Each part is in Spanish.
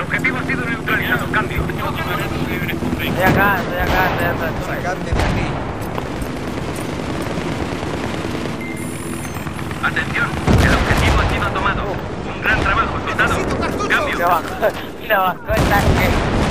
objetivo ha sido neutralizado. Cambio. Estoy acá, estoy atrás. Sacadme de aquí. Atención, el objetivo ha sido tomado. Un gran trabajo, soldado. Cambio. Se bajó el tanque.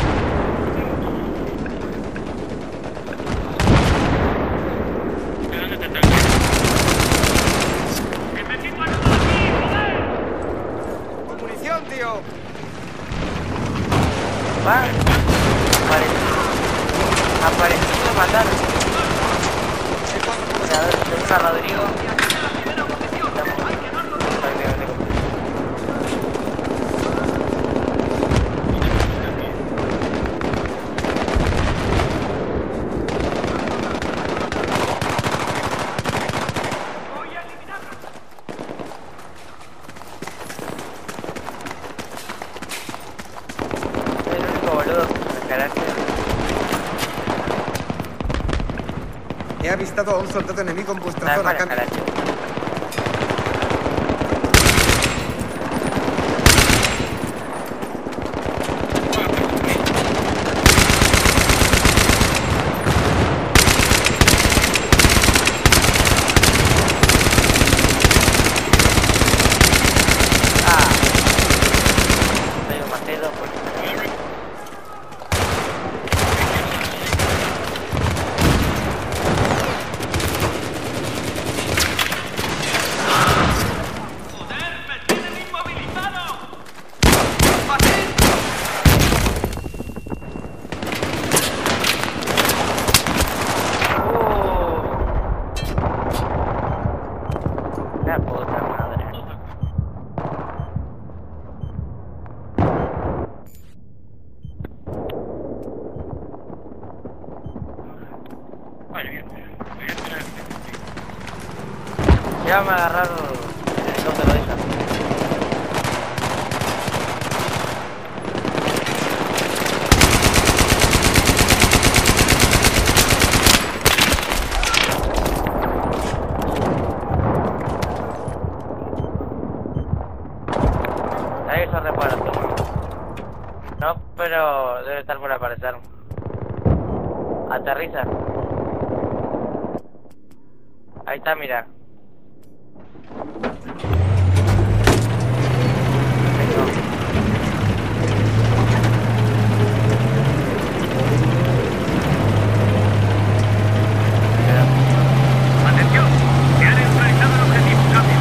Con munición, tío. Va. Apareció matar. A ver, tenemos a Rodrigo. He avistado a un soldado enemigo en vuestra zona. Cambio. Ya me agarraron el helicóptero de esa. Ahí se repara todo. No, pero debe estar por aparecer. Aterriza. Ahí está, mira. Atención, se ha neutralizado el objetivo. Cambio.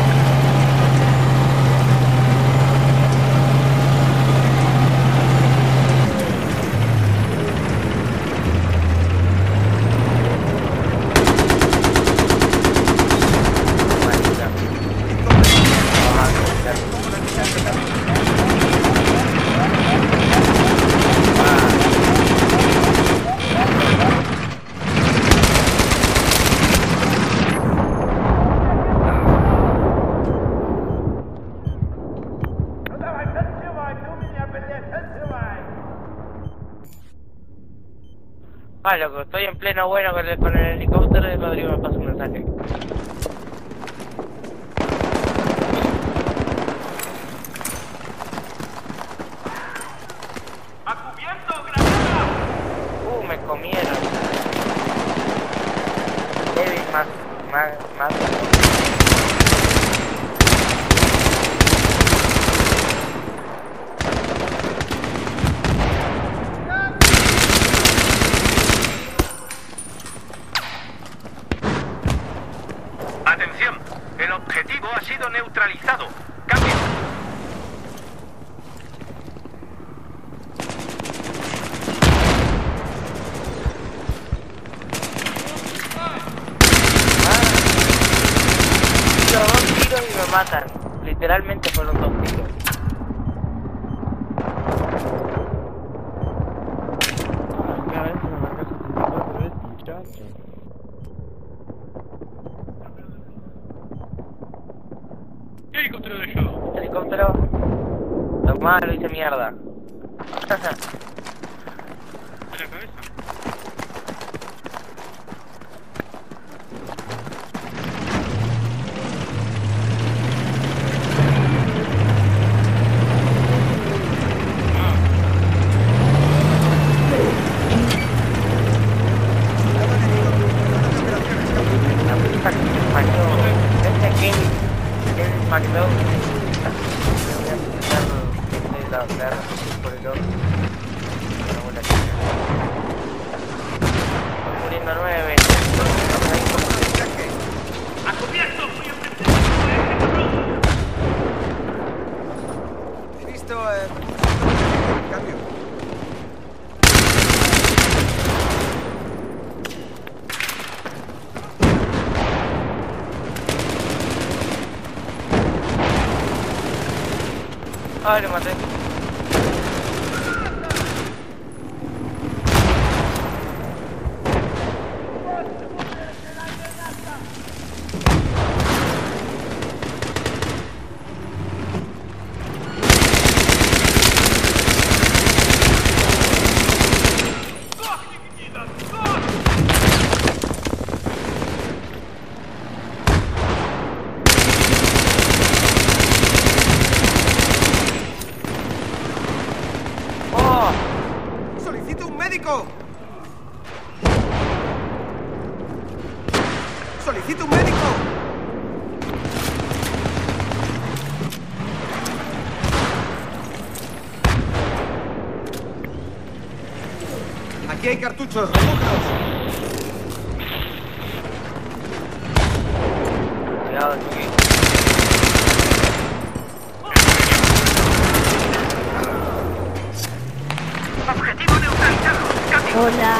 Ah, loco, estoy en pleno bueno con el helicóptero y Rodrigo me pasa un mensaje. ¡A cubierto, granada! Me comieron. Heavy más. Atención, el objetivo ha sido neutralizado. Cambio. Tiro 2 tiros y me matan. Literalmente fueron 2 tiros. ¿Qué helicóptero de yo? Este helicóptero. Tomá, lo hice mierda. ¿En la cabeza? por el otro. Una buena chica. Estoy muriendo 9. ¡A cubierto! ¡Voy a ofrecer! He visto... cambio. Ay, lo maté. ¡Solicito un médico! ¡Solicito un médico! Aquí hay cartuchos, recógelos. Cuidado, Chucky. ¡Objetivo neutralizado! ¡Cambio! Hola.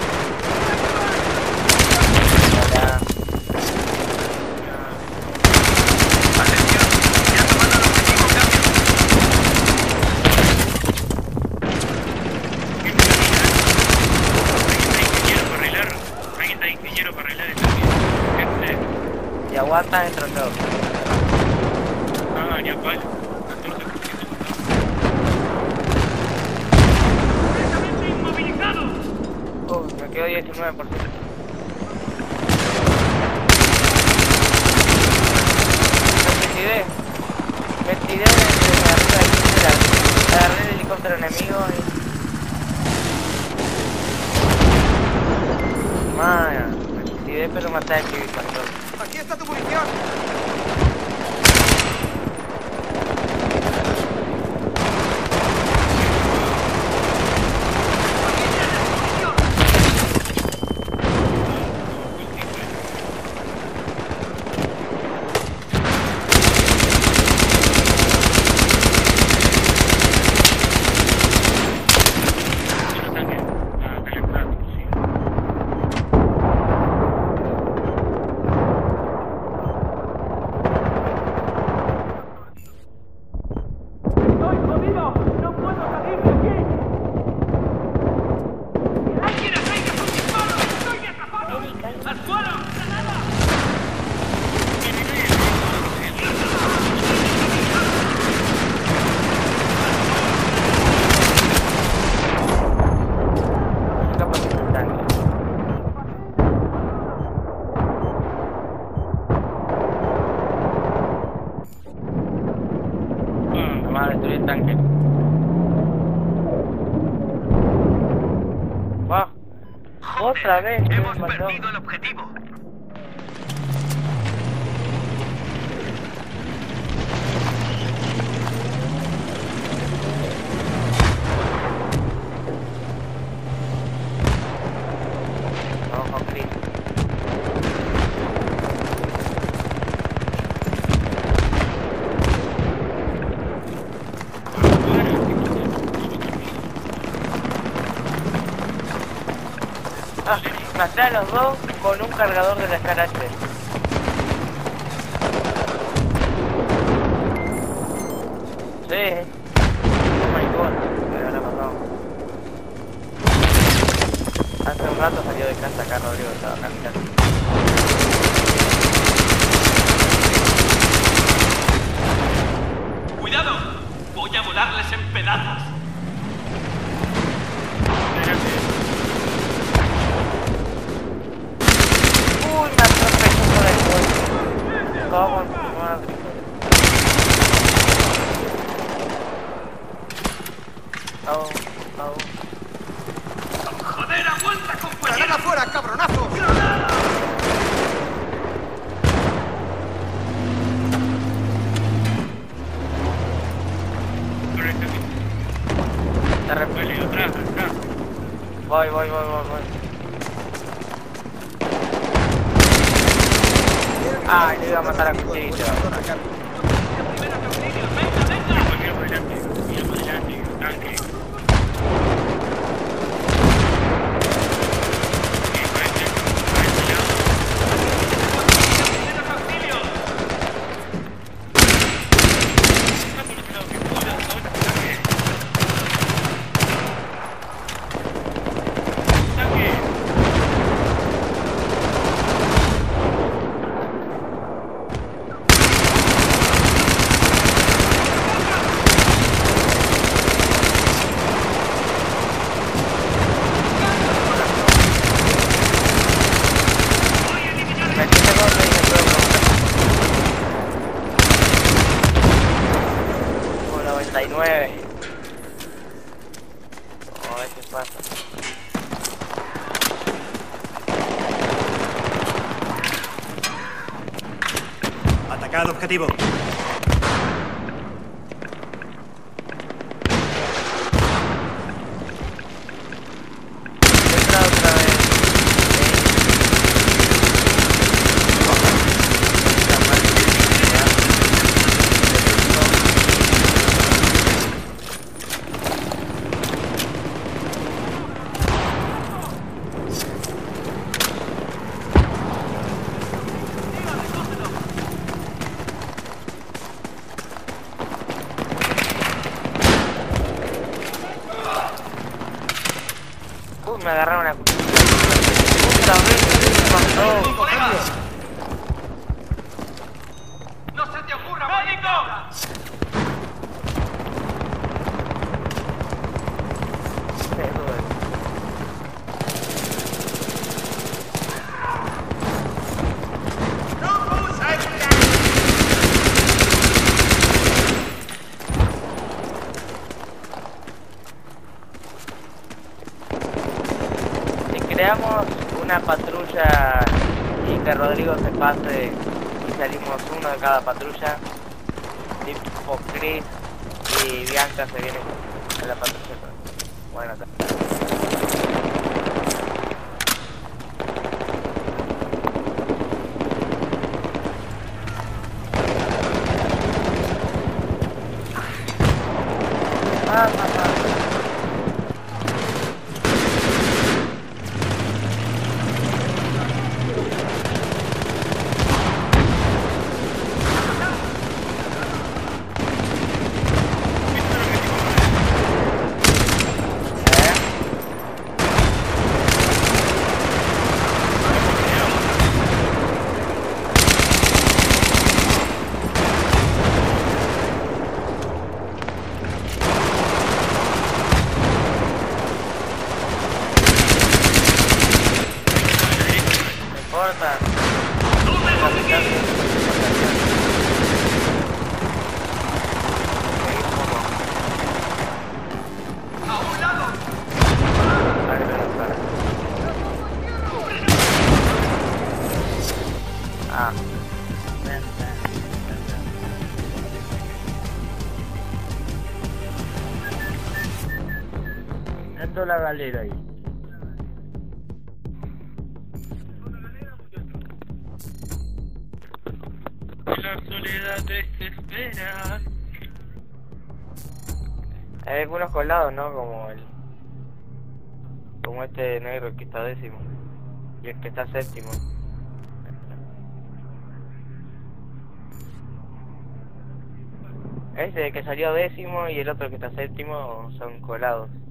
Hola. ¡Atención! ¡Se ha tomado el objetivo! ¡Cambio! ¿Alguien está ingeniero para arreglar el cambio? Gente. Si aguantas, entro yo. Ah, ya vale. ¡Completamente inmovilizado! Me quedo 19%. Me tiré desde arriba de agarré el helicóptero enemigo y... Maya, me tiré pero maté al civil pastor. Aquí está tu munición. Vamos a destruir el tanque. ¡Wow! ¡Otra vez! Hemos me mandó. perdido el objetivo. Vamos con Chris. Ah, maté a los dos con un cargador de la escarache. Sí. Oh my god, me habrá matado. Hace un rato salió de casa acá, Rodrigo, estaba caminando. ¡Cuidado! Voy a volarles en pedazos. Uy, me atropelló por el coche. ¿Cómo? Madre. Oh, oh. ¡Joder, aguanta, compañero! ¡Granada afuera, cabronazos! Vale, atrás, atrás. Voy. Ah, le iba a matar a cuchillo. Mira por delante, tanque. No, ese pasa. Atacad objetivo. Entra otra vez. Me agarraron una puta vez, ¿qué pasó? ¡No se te ocurra, médico! Creamos una patrulla y que Rodrigo se pase y salimos uno de cada patrulla, tipo Chris y Bianca se vienen a la patrulla. Bueno, Esto es la galera ahí. La soledad desespera. hay algunos colados, ¿no? Como este negro que está 10º y el que está 7º. Ese que salió 10º y el otro que está 7º son colados.